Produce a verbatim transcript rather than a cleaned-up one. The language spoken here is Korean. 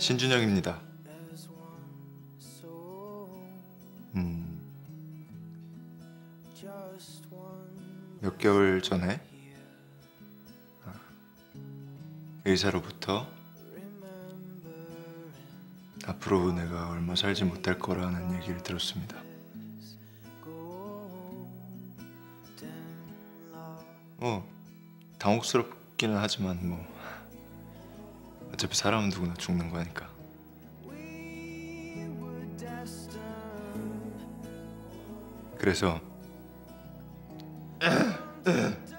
신준영입니다. 음, 몇 개월 전에 의사로부터 앞으로 내가 얼마 살지 못할 거라는 얘기를 들었습니다. 어, 당혹스럽기는 하지만 뭐 어차피 사람은 누구나 죽는 거니까. 그래서